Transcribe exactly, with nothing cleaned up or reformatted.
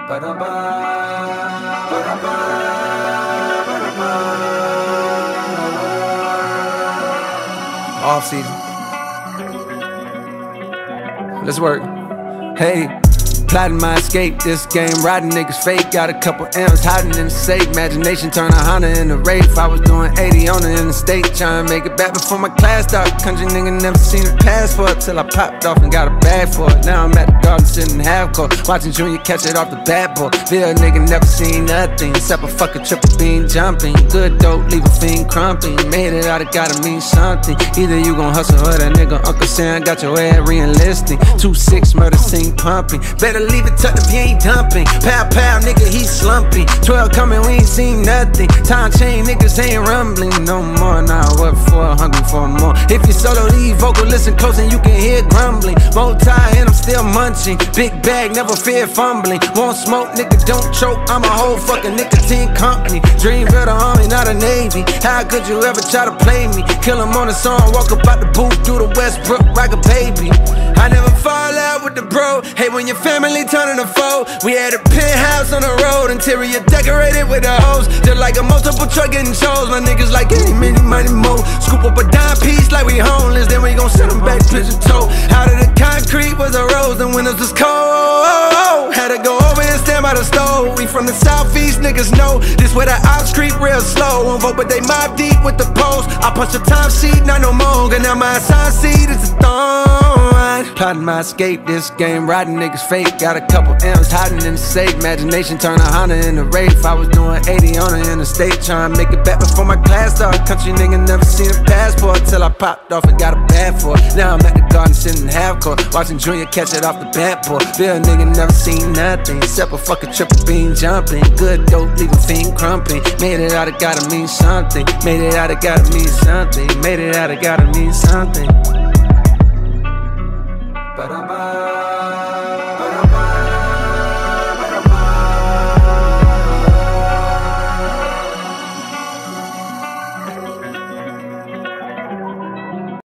Off season. Let's work. Hey. Plotting my escape, this game, riding niggas fake. Got a couple M's hiding in the safe. Imagination turn a Honda into Wraith. I was doing eighty on the interstate, trying to make it back before my class started. Country nigga never seen a passport till I popped off and got a bag for it. Now I'm at the garden sitting half court, watching Junior catch it off the bat boy. Bill nigga never seen nothing except a fucking triple beam jumping. Good dope, leave a fiend crumping. Made it out, it gotta mean something. Either you gon' hustle or that nigga Uncle Sam got your head re-enlisting. two six murder scene pumping. Better leave it tucked if you ain't dumping. Pow pow, nigga, he slumping. twelve coming, we ain't seen nothing. Time chain, niggas ain't rumbling no more. Now what for? Hungry for more. If you solo lead vocal, listen close and you can hear grumbling. Multi and I'm still munching. Big bag, never fear fumbling. Won't smoke, nigga, don't choke. I'm a whole fucking nicotine company. Dream build a army, not a navy. How could you ever try to play me? Kill him on the song, walk up out the booth through the Westbrook like a baby. I never fall out with the bro. Hey, when your family turning a foe. We had a penthouse on the road, interior decorated with the hose. Just like a multiple truck getting shows. My niggas like any many money more. Scoop up a dime piece like we homeless, then we gon' send them back pigeon toe. Out of the concrete was a rose, and windows was cold. Had to go over and stand by the stove. We from the southeast, niggas know this where the ops creep real slow. Won't vote, but they mob deep with the post. I punch the time sheet, not no more. Cause now my assigned seat is a thorn. Plotting my escape, this game, riding niggas fake. Got a couple M's hiding in the safe. Imagination turn a Honda into Wraith. I was doing eighty on the interstate, trying to make it back before my class started. Country nigga never seen a passport till I popped off and got a bag for it. Now I'm at the garden sitting half court, watching Junior catch it off the bat boy. Bill nigga never seen nothing except a fucking triple beam jumping. Good dope, leave a fiend crumping. Made it out, it gotta mean something. Made it out, it gotta mean something. Made it out, it gotta mean something.